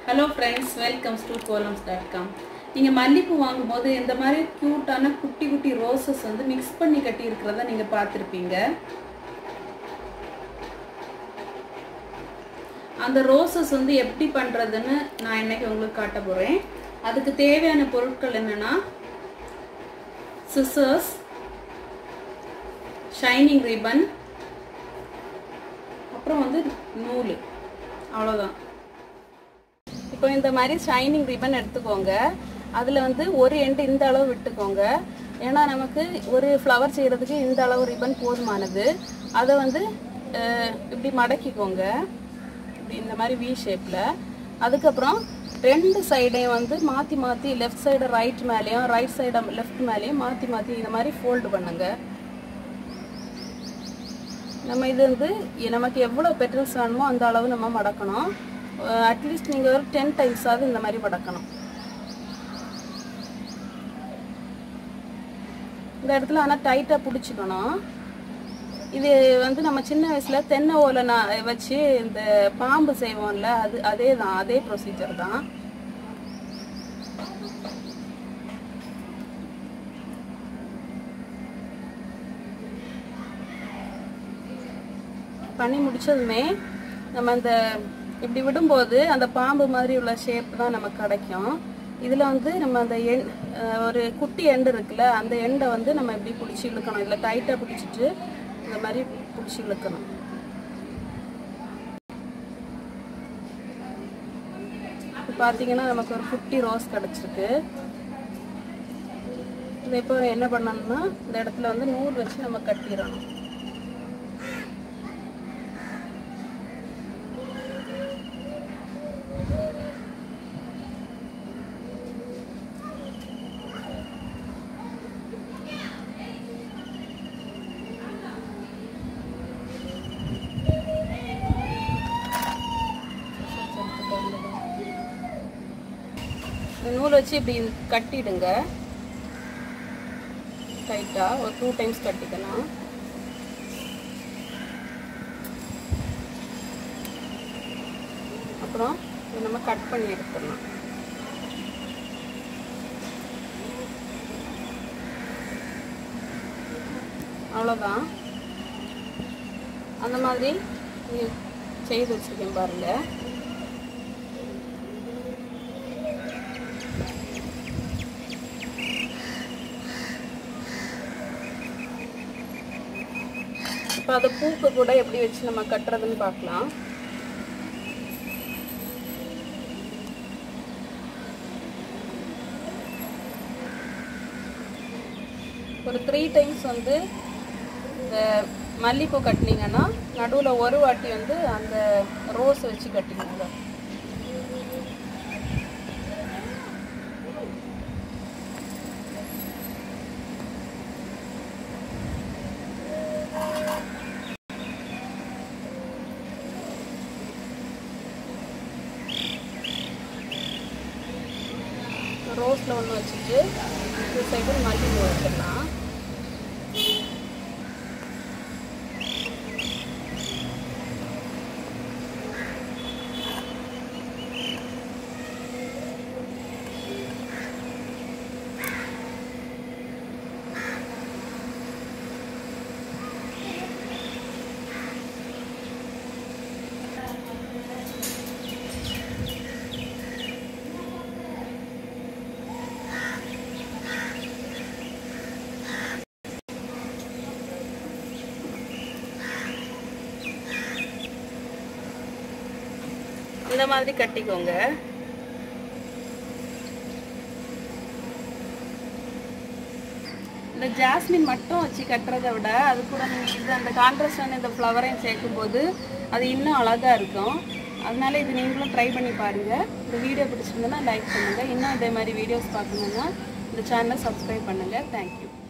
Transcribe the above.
Hello friends, welcome to columns.com. நீங்க மல்லிப்பூ வாங்கும்போது இந்த மாதிரி கியூட்டான குட்டி குட்டி ரோசஸ் வந்து மிக்ஸ் பண்ணி கட்டி இருக்குறத நீங்க பார்த்திருப்பீங்க. அந்த ரோசஸ் வந்து எப்படி பண்றதுன்னு நான் இன்னைக்கு உங்களுக்கு காட்ட போறேன். அதுக்கு தேவையான பொருட்கள் என்னன்னா scissors, shining ribbon, அப்புறம் வந்து நூல். அவ்வளவுதான். இப்போ இந்த மாதிரி ஷைனிங் ரிப்பன் எடுத்துக்கோங்க. அதில் வந்து ஒரு எண்டு இந்த அளவு விட்டுக்கோங்க. ஏன்னா நமக்கு ஒரு ஃப்ளவர் செய்கிறதுக்கு இந்த அளவு ரிப்பன் போதுமானது. அதை வந்து இப்படி மடக்கிக்கோங்க, இப்படி இந்த மாதிரி வி ஷேப்பில். அதுக்கப்புறம் ரெண்டு சைடையும் வந்து மாற்றி மாற்றி லெஃப்ட் சைடு ரைட் மேலேயும் ரைட் சைடு லெஃப்ட் மேலேயும் மாற்றி மாற்றி இந்த மாதிரி ஃபோல்டு பண்ணுங்க. நம்ம இது வந்து நமக்கு எவ்வளோ பெட்டல்ஸ் வேணுமோ அந்த அளவு நம்ம மடக்கணும். அட்லீஸ்ட் நீங்கள் ஒரு 10 டைம்ஸாவது இந்த மாதிரி மடக்கணும். இந்த இடத்துல ஆனால் டைட்டாக பிடிச்சிக்கணும். இது வந்து நம்ம சின்ன வயசில் தென்னை ஓலை வச்சு இந்த பாம்பு செய்வோம்ல, அதே தான், அதே ப்ரொசீஜர் தான். பண்ணி முடிச்சதுமே நம்ம இந்த இப்படி விடும்போது அந்த பாம்பு மாதிரி உள்ள ஷேப் தான் நமக்கு கிடைக்கும். இதில் வந்து நம்ம அந்த ஒரு குட்டி எண்டு இருக்குல்ல, அந்த எண்டை வந்து நம்ம இப்படி பிடிச்சி இழுக்கணும். இதில் டைட்டாக பிடிச்சிட்டு இந்த மாதிரி பிடிச்சி இழுக்கணும். இப்போ பார்த்தீங்கன்னா நமக்கு ஒரு குட்டி ரோஸ் கிடச்சிருக்கு. இதை இப்போ என்ன பண்ணணும்னா இந்த இடத்துல வந்து நூல் வச்சு நம்ம கட்டிடணும். நூல் வச்சு இப்படி கட்டிடுங்க. டைட்டா ஒரு 2 டைம்ஸ் கட்டிக்கலாம். அப்புறம் நம்ம கட் பண்ணி எடுத்துடலாம். அவ்வளோதான். அந்த மாதிரி செய்து வச்சுருக்கேன் பாருங்க. இப்போ அதை பூக்கு கூட எப்படி வச்சு நம்ம கட்டுறதுன்னு பார்க்கலாம். ஒரு 3 டைம்ஸ் வந்து இந்த மல்லிப்பூ கட்டினீங்கன்னா நடுவில் ஒரு வாட்டி வந்து அந்த ரோஸ் வச்சு கட்டிக்கோங்க. ரோஸில் ஒன்று வச்சுட்டு இந்த சைடு மல்லிப்பூ வச்சிடலாம். இந்த மாதிரி கட்டிக்கோங்க. இந்த ஜாஸ்மின் மட்டும் வச்சு கட்டுறதை விட அது கூட நீங்கள் இது அந்த கான்ட்ராஸ்டான இந்த ஃப்ளவரையும் சேர்க்கும்போது அது இன்னும் அழகாக இருக்கும். அதனால இது நீங்களும் ட்ரை பண்ணி பாருங்கள். இந்த வீடியோ பிடிச்சிருந்ததுன்னா லைக் பண்ணுங்கள். இன்னும் இதே மாதிரி வீடியோஸ் பார்க்கணுன்னா இந்த சேனலை சப்ஸ்கிரைப் பண்ணுங்கள். தேங்க்யூ.